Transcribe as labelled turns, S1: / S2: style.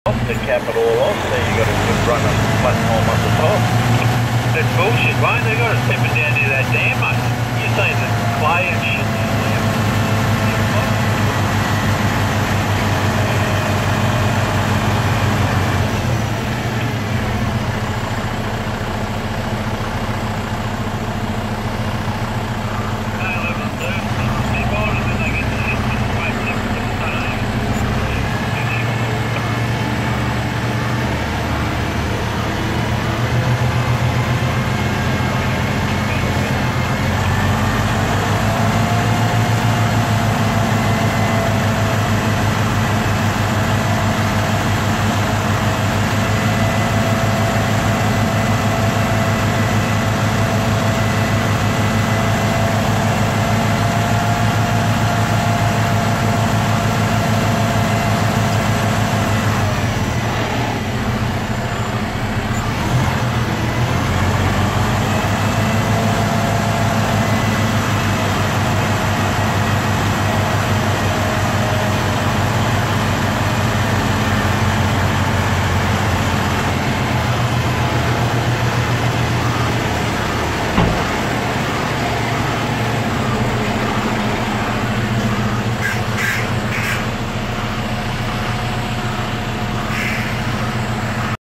S1: To cap it all off, so you got a good run of platform up the top.
S2: That's bullshit, mate. They got it tipping down near that dam, mate. You're saying that clay and shit